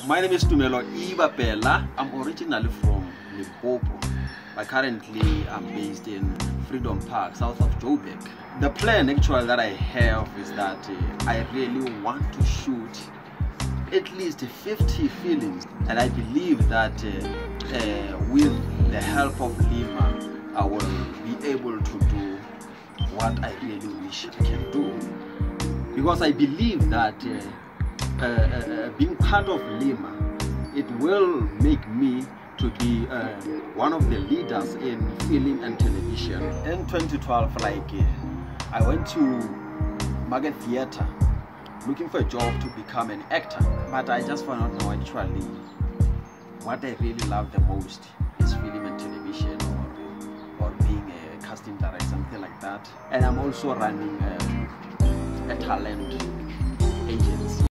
My name is Tumelo Ibapela. I'm originally from Limpopo, but currently I'm based in Freedom Park, south of Joburg. The plan actually that I have is that I really want to shoot at least 50 films, and I believe that with the help of Lima, I will be able to do what I really wish I can do, because I believe that being part of Lima, it will make me to be one of the leaders in film and television. In 2012, I went to Market Theatre looking for a job to become an actor, but I just found out actually what I really love the most is film and television, or being a casting director, something like that. And I'm also running a talent agency.